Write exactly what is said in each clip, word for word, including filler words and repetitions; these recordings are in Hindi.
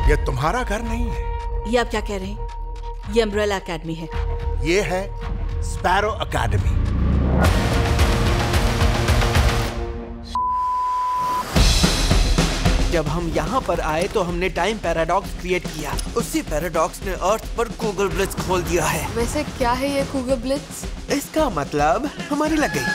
ये तुम्हारा घर नहीं है। ये आप क्या कह रहे हैं? ये अम्ब्रेला एकेडमी है। ये है स्पैरो एकेडमी। जब हम यहाँ पर आए तो हमने टाइम पैराडॉक्स क्रिएट किया। उसी पैराडॉक्स ने अर्थ पर गूगल ब्लिट्ज खोल दिया है। वैसे क्या है ये गूगल ब्लिट्ज? इसका मतलब हमारी लग गई।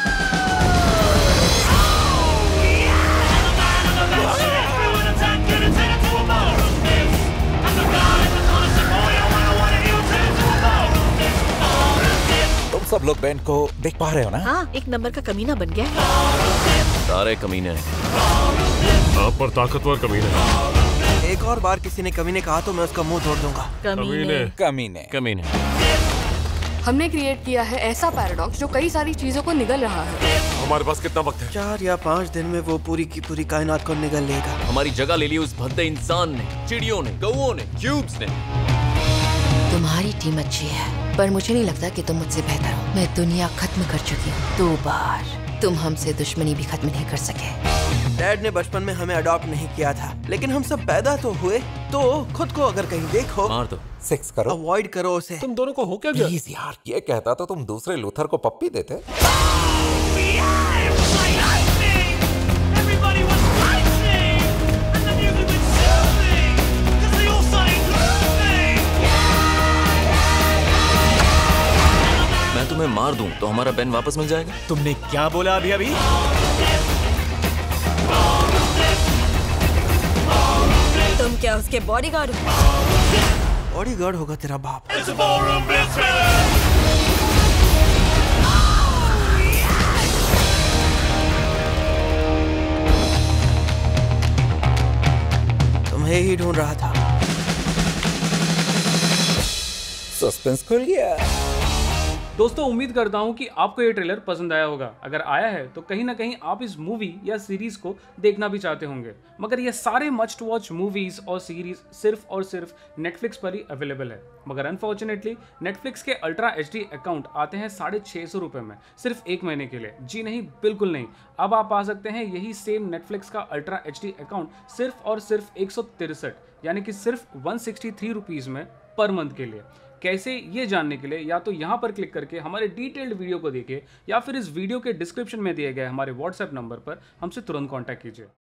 तुम सब लोग बैंड को देख पा रहे हो ना? हाँ, एक नंबर का कमीना बन गया है। सारे कमीने हैं। आप पर ताकतवर कमीने। एक और बार किसी ने कमीने कहा तो मैं उसका मुंह तोड़ दूंगा। कमीने कमीने कमीने। हमने क्रिएट किया है ऐसा पैराडॉक्स जो कई सारी चीजों को निगल रहा है। हमारे पास कितना वक्त है? चार या पाँच दिन में वो पूरी की पूरी कायनात को निगल लेगा। हमारी जगह ले ली उस भद्दे इंसान ने, चिड़ियों ने, कौओं ने, क्यूब्स ने। तुम्हारी टीम अच्छी है, पर मुझे नहीं लगता कि तुम मुझसे बेहतर हो। मैं दुनिया खत्म कर चुकी हूँ दो बार। तुम हमसे दुश्मनी भी खत्म नहीं कर सके। डैड ने बचपन में हमें अडॉप्ट नहीं किया था, लेकिन हम सब पैदा तो हुए, तो खुद को अगर कहीं देखो, मार दो। सेक्स करो। अवॉइड करो उसे। तुम दोनों को हो क्या गया? प्लीज यार, ये कहता तो तुम दूसरे लूथर को पप्पी देते। मैं तुम्हें मार दूं तो हमारा बेन वापस मिल जाएगा। तुमने क्या बोला अभी अभी? तुम क्या उसके बॉडीगार्ड हो? बॉडीगार्ड होगा तेरा बाप। तुम्हें ही ढूंढ रहा था। सस्पेंस खुल गया। दोस्तों, उम्मीद करता हूं कि आपको ये ट्रेलर पसंद आया होगा। अगर आया है तो कहीं ना कहीं आप इस मूवी या सीरीज को देखना भी चाहते होंगे, मगर ये सारे मस्ट वॉच मूवीज और सीरीज सिर्फ और सिर्फ नेटफ्लिक्स पर ही अवेलेबल है। मगर अनफॉर्चुनेटली नेटफ्लिक्स के अल्ट्रा एच डी अकाउंट आते हैं साढ़े छः सौ रुपये में सिर्फ एक महीने के लिए। जी नहीं, बिल्कुल नहीं। अब आप पा सकते हैं यही सेम नेटफ्लिक्स का अल्ट्रा एच डी अकाउंट सिर्फ और सिर्फ एक सौ तिरसठ यानी कि सिर्फ वन सिक्सटी थ्री रुपीज़ में पर मंथ के लिए। कैसे, ये जानने के लिए या तो यहाँ पर क्लिक करके हमारे डिटेल्ड वीडियो को देखिए, या फिर इस वीडियो के डिस्क्रिप्शन में दिए गए हमारे व्हाट्सएप नंबर पर हमसे तुरंत कांटेक्ट कीजिए।